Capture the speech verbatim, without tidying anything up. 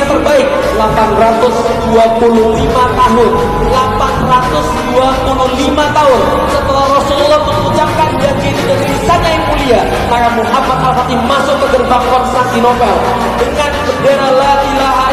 yang terbaik. Delapan ratus dua puluh lima tahun, delapan ratus dua puluh lima tahun setelah Rasulullah mengucapkan janji itu dari lisannya yang mulia, maka Muhammad Al-Fatih masuk ke gerbang Konstantinopel dengan bendera la ilaha